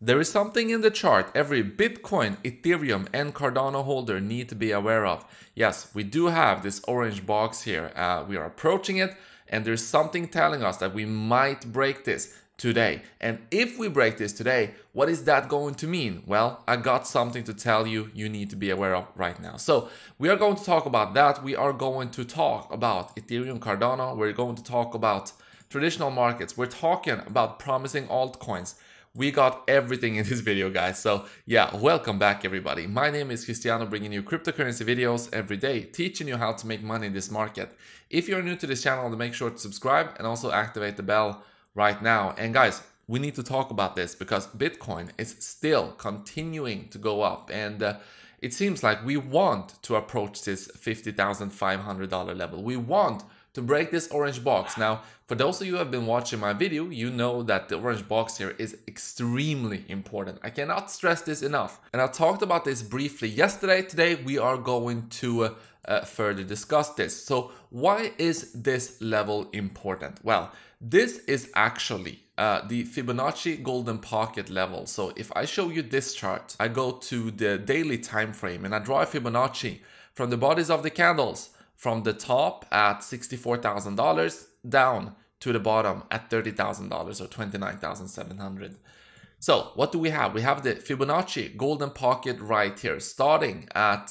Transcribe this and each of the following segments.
There is something in the chart every Bitcoin, Ethereum and Cardano holder need to be aware of. Yes, we do have this orange box here. We are approaching it and there's something telling us that we might break this today. And if we break this today, what is that going to mean? Well, I got something to tell you need to be aware of right now. So we are going to talk about that. We are going to talk about Ethereum, Cardano. We're going to talk about traditional markets. We're talking about promising altcoins. We got everything in this video, guys. So yeah, welcome back everybody. My name is Cristiano, bringing you cryptocurrency videos every day, teaching you how to make money in this market. If you're new to this channel, then make sure to subscribe and also activate the bell right now. And guys, we need to talk about this because Bitcoin is still continuing to go up, and it seems like we want to approach this $50,500 level. We want to break this orange box. Now, for those of you who have been watching my video, you know that the orange box here is extremely important. I cannot stress this enough. And I talked about this briefly yesterday. Today, we are going to further discuss this. So why is this level important? Well, this is actually the Fibonacci golden pocket level. So if I show you this chart, I go to the daily time frame and I draw a Fibonacci from the bodies of the candles, from the top at $64,000 down to the bottom at $30,000 or $29,700. So what do we have? We have the Fibonacci golden pocket right here, starting at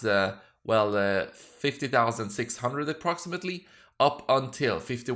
50,600 approximately, up until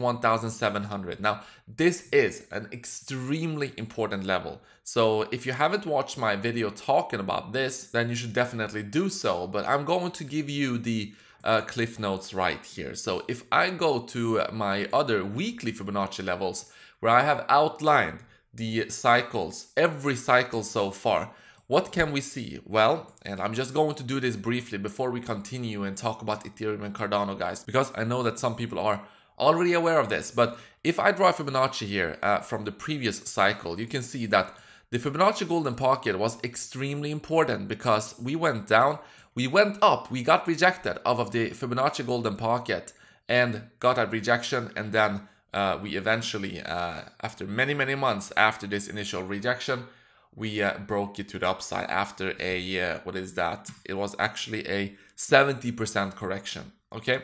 51,700. Now, this is an extremely important level. So if you haven't watched my video talking about this, then you should definitely do so. But I'm going to give you the cliff notes right here. So if I go to my other weekly Fibonacci levels, where I have outlined the cycles, every cycle so far, what can we see? Well, and I'm just going to do this briefly before we continue and talk about Ethereum and Cardano, guys, because I know that some people are already aware of this. But if I draw a Fibonacci here from the previous cycle, you can see that the Fibonacci golden pocket was extremely important because we went down, we went up, we got rejected off of the Fibonacci golden pocket and got a rejection, and then we eventually, after many months after this initial rejection, we broke it to the upside after a, what is that? It was actually a 70% correction, okay?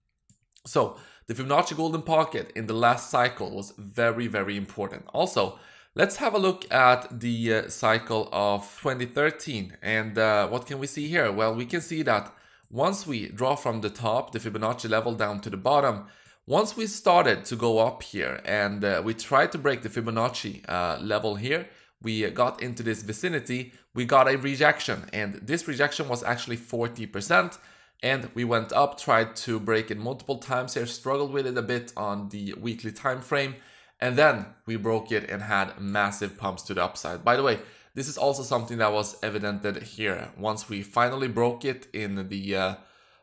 So the Fibonacci golden pocket in the last cycle was very important. Also, let's have a look at the cycle of 2013, and what can we see here? Well, we can see that once we draw from the top, the Fibonacci level down to the bottom, once we started to go up here and we tried to break the Fibonacci level here, we got into this vicinity, we got a rejection, and this rejection was actually 40%, and we went up, tried to break it multiple times here, struggled with it a bit on the weekly time frame, and then we broke it and had massive pumps to the upside. By the way, this is also something that was evidented here. Once we finally broke it in the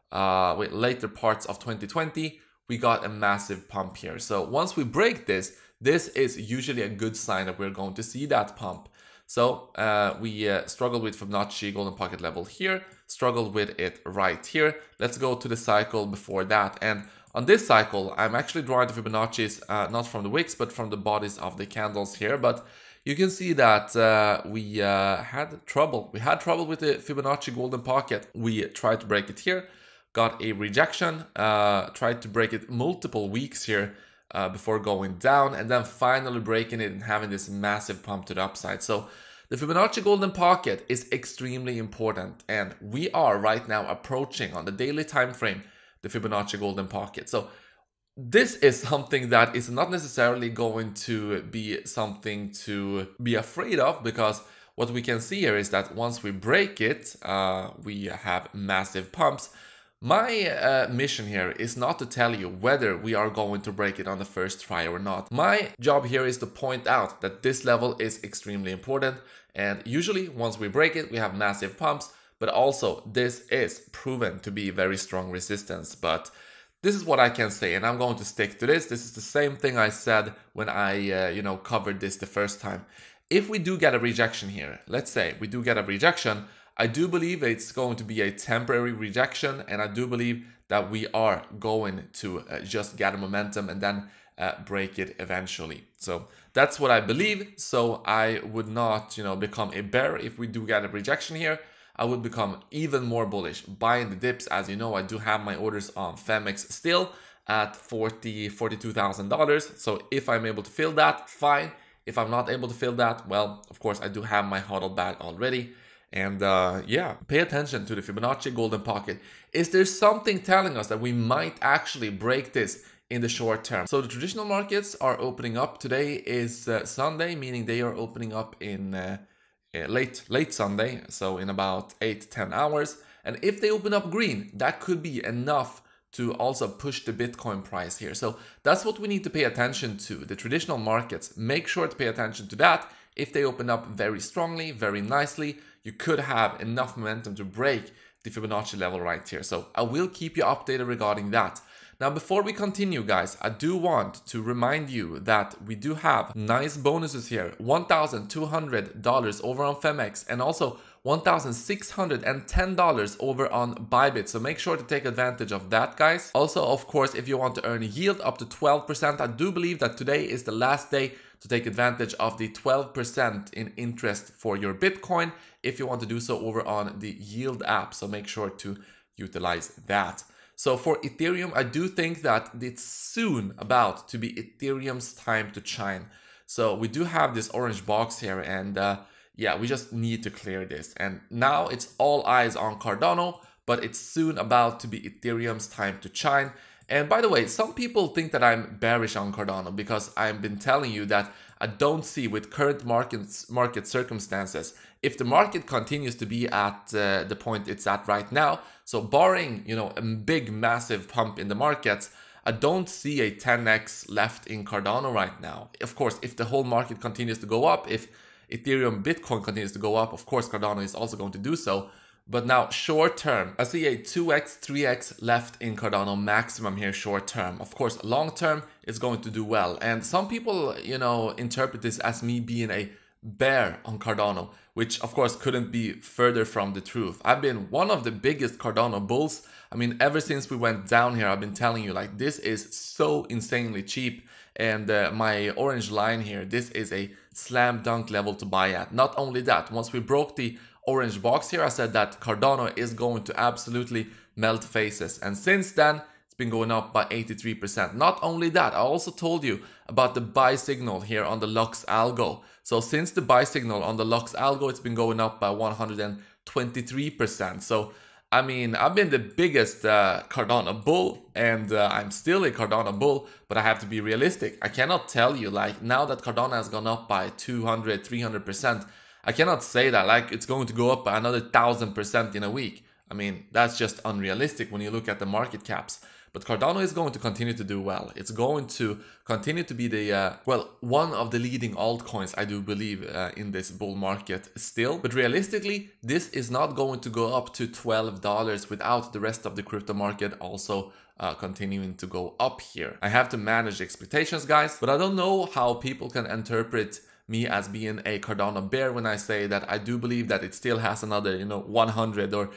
later parts of 2020, we got a massive pump here. So once we break this, this is usually a good sign that we're going to see that pump. So we struggled with Fibonacci golden pocket level here, struggled with it right here. Let's go to the cycle before that. And on this cycle, I'm actually drawing the Fibonacci's not from the wicks, but from the bodies of the candles here. But you can see that we had trouble. We had trouble with the Fibonacci golden pocket. We tried to break it here, got a rejection, tried to break it multiple weeks here before going down, and then finally breaking it and having this massive pump to the upside. So the Fibonacci golden pocket is extremely important, and we are right now approaching on the daily time frame the Fibonacci golden pocket. So this is something that is not necessarily going to be something to be afraid of, because what we can see here is that once we break it, we have massive pumps. My mission here is not to tell you whether we are going to break it on the first try or not. My job here is to point out that this level is extremely important, and usually once we break it, we have massive pumps, but also this is proven to be very strong resistance. But this is what I can say, and I'm going to stick to this. This is the same thing I said when I covered this the first time. If we do get a rejection here, let's say we do get a rejection, I do believe it's going to be a temporary rejection, and I do believe that we are going to just get a momentum and then break it eventually. So that's what I believe. So I would not, become a bear if we do get a rejection here. I would become even more bullish, buying the dips. As you know, I do have my orders on Femex still at $42,000. So if I'm able to fill that, fine. If I'm not able to fill that, well, of course, I do have my hodl bag already. And yeah, pay attention to the Fibonacci golden pocket. Is there something telling us that we might actually break this in the short term? So the traditional markets are opening up. Today is Sunday, meaning they are opening up in late Sunday, so in about 8-10 hours. And if they open up green, that could be enough to also push the Bitcoin price here. So that's what we need to pay attention to. The traditional markets, make sure to pay attention to that. If they open up very strongly, very nicely, you could have enough momentum to break the Fibonacci level right here. So I will keep you updated regarding that. Now, before we continue, guys, I do want to remind you that we do have nice bonuses here. $1,200 over on Femex and also $1,610 over on BYBIT. So make sure to take advantage of that, guys. Also, of course, if you want to earn a yield up to 12%, I do believe that today is the last day to take advantage of the 12% in interest for your Bitcoin if you want to do so over on the Yield app. So make sure to utilize that. So for Ethereum, I do think that it's soon about to be Ethereum's time to shine. So we do have this orange box here, and yeah, we just need to clear this. And now it's all eyes on Cardano, but it's soon about to be Ethereum's time to shine. And by the way, some people think that I'm bearish on Cardano because I've been telling you that I don't see, with current market circumstances, if the market continues to be at the point it's at right now, so barring, a big massive pump in the markets, I don't see a 10x left in Cardano right now. Of course, if the whole market continues to go up, if Ethereum, Bitcoin continues to go up, of course, Cardano is also going to do so. But now, short term, I see a 2x, 3x left in Cardano maximum here short term. Of course, long term, it's going to do well. And some people, interpret this as me being a bear on Cardano, which of course couldn't be further from the truth. I've been one of the biggest Cardano bulls. I mean, ever since we went down here, I've been telling you, like, this is so insanely cheap. And my orange line here, this is a slam dunk level to buy at. Not only that, once we broke the orange box here, I said that Cardano is going to absolutely melt faces. And since then, it's been going up by 83%. Not only that, I also told you about the buy signal here on the Lux algo. So since the buy signal on the Lux algo, it's been going up by 123%. So, I mean, I've been the biggest Cardano bull, and I'm still a Cardano bull, but I have to be realistic. I cannot tell you, like, now that Cardano has gone up by 200, 300%, I cannot say that, like, it's going to go up by another 1,000% in a week. I mean, that's just unrealistic when you look at the market caps. But Cardano is going to continue to do well. It's going to continue to be the, one of the leading altcoins, I do believe, in this bull market still. But realistically, this is not going to go up to $12 without the rest of the crypto market also continuing to go up here. I have to manage expectations, guys, but I don't know how people can interpret me as being a Cardano bear when I say that I do believe that it still has another, 100 or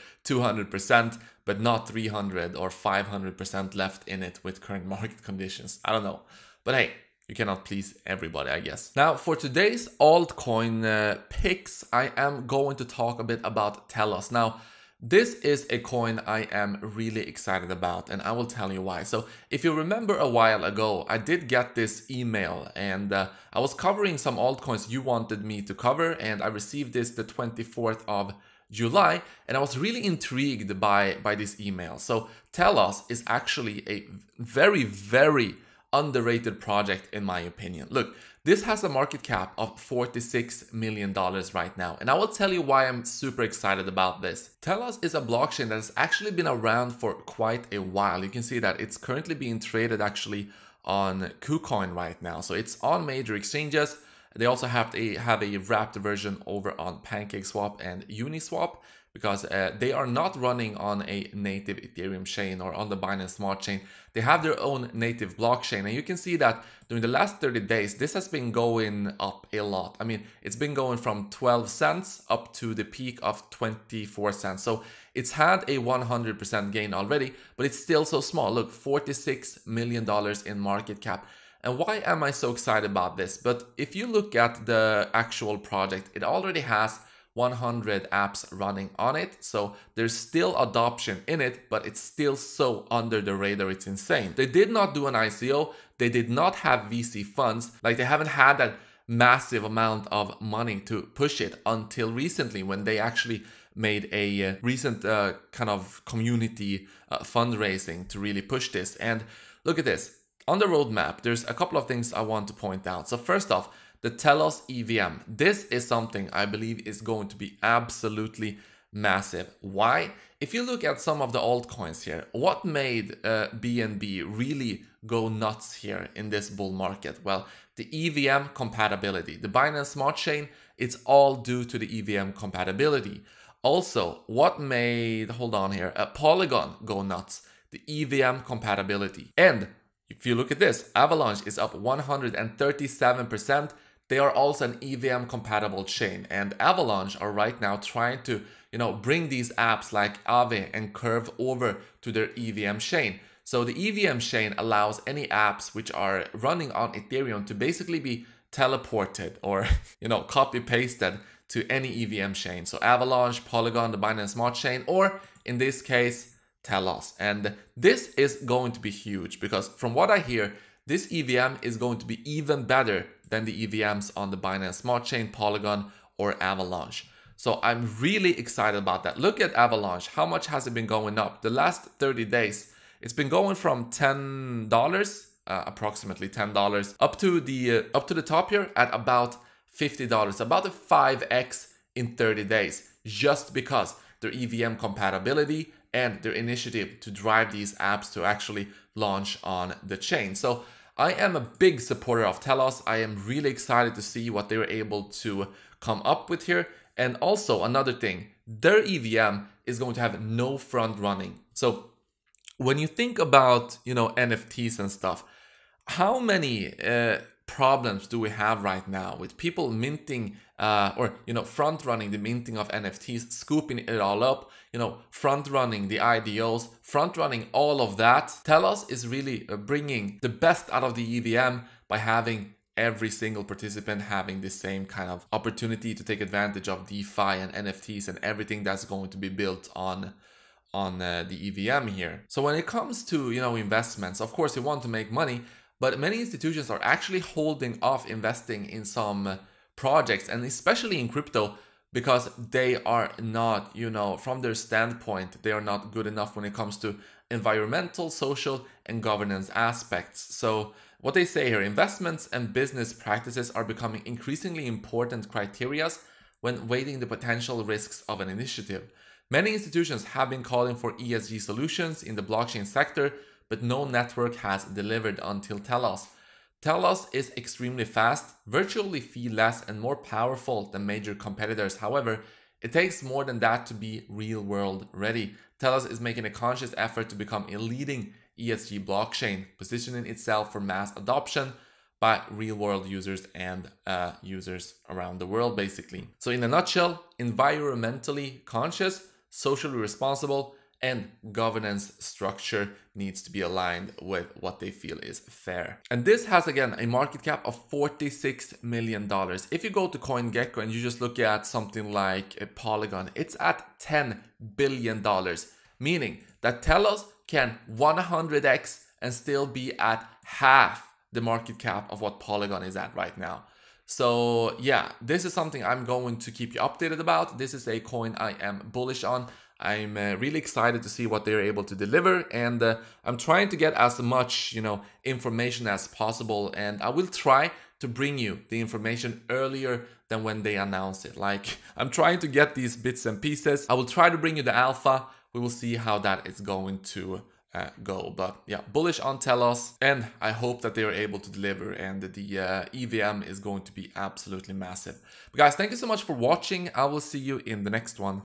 200%, but not 300 or 500% left in it with current market conditions. I don't know. But hey, you cannot please everybody, I guess. Now, for today's altcoin picks, I am going to talk a bit about Telos. Now, this is a coin I am really excited about, and I will tell you why. So if you remember a while ago, I did get this email, and I was covering some altcoins you wanted me to cover, and I received this the 24th of July, and I was really intrigued by this email. So Telos is actually a very, very underrated project in my opinion. Look, this has a market cap of $46 million right now, and I will tell you why I'm super excited about this. Telos is a blockchain that has actually been around for quite a while. You can see that it's currently being traded actually on KuCoin right now. So it's on major exchanges. They also have a wrapped version over on PancakeSwap and Uniswap, because they are not running on a native Ethereum chain or on the Binance Smart Chain. They have their own native blockchain. And you can see that during the last 30 days, this has been going up a lot. I mean, it's been going from 12 cents up to the peak of 24 cents. So it's had a 100% gain already, but it's still so small. Look, $46 million in market cap. And why am I so excited about this? But if you look at the actual project, it already has 100 apps running on it. So there's still adoption in it, but it's still so under the radar. It's insane. They did not do an ICO. They did not have VC funds. Like, they haven't had that massive amount of money to push it until recently, when they actually made a recent kind of community fundraising to really push this. And look at this. On the roadmap, there's a couple of things I want to point out. So first off, the Telos EVM. This is something I believe is going to be absolutely massive. Why? If you look at some of the altcoins here, what made BNB really go nuts here in this bull market? Well, the EVM compatibility. The Binance Smart Chain, it's all due to the EVM compatibility. Also, what made, hold on here, Polygon go nuts? The EVM compatibility. And if you look at this, Avalanche is up 137%. They are also an EVM compatible chain, and Avalanche are right now trying to, bring these apps like Aave and Curve over to their EVM chain. So the EVM chain allows any apps which are running on Ethereum to basically be teleported or, copy pasted to any EVM chain. So Avalanche, Polygon, the Binance Smart Chain, or in this case, Telos. And this is going to be huge because from what I hear, this EVM is going to be even better than the EVMs on the Binance Smart Chain, Polygon, or Avalanche. So I'm really excited about that. Look at Avalanche. How much has it been going up? The last 30 days, it's been going from $10, approximately $10, up to the top here at about $50, about a 5x in 30 days, just because their EVM compatibility and their initiative to drive these apps to actually launch on the chain. So I am a big supporter of Telos. I am really excited to see what they were able to come up with here. And also another thing, their EVM is going to have no front running. So when you think about, NFTs and stuff, how many problems do we have right now with people minting front running the minting of NFTs, scooping it all up, front running the IDOs, front running all of that? Telos is really bringing the best out of the EVM by having every single participant having the same kind of opportunity to take advantage of DeFi and NFTs and everything that's going to be built on the EVM here. So when it comes to, investments, of course you want to make money, but many institutions are actually holding off investing in some projects, and especially in crypto, because they are not, from their standpoint, they are not good enough when it comes to environmental, social, and governance aspects. So what they say here, investments and business practices are becoming increasingly important criteria when weighing the potential risks of an initiative. Many institutions have been calling for ESG solutions in the blockchain sector, but no network has delivered until Telos. Telos is extremely fast, virtually fee less, and more powerful than major competitors. However, it takes more than that to be real-world ready. Telos is making a conscious effort to become a leading ESG blockchain, positioning itself for mass adoption by real-world users and users around the world, basically. So in a nutshell, environmentally conscious, socially responsible, and governance structure needs to be aligned with what they feel is fair. And this has, again, a market cap of $46 million. If you go to CoinGecko and you just look at something like a Polygon, it's at $10 billion, meaning that Telos can 100x and still be at half the market cap of what Polygon is at right now. So yeah, this is something I'm going to keep you updated about. This is a coin I am bullish on. I'm really excited to see what they're able to deliver, and I'm trying to get as much, information as possible, and I will try to bring you the information earlier than when they announce it. Like, I'm trying to get these bits and pieces. I will try to bring you the alpha. We will see how that is going to go. But yeah, bullish on Telos, and I hope that they are able to deliver, and the EVM is going to be absolutely massive. But guys, thank you so much for watching. I will see you in the next one.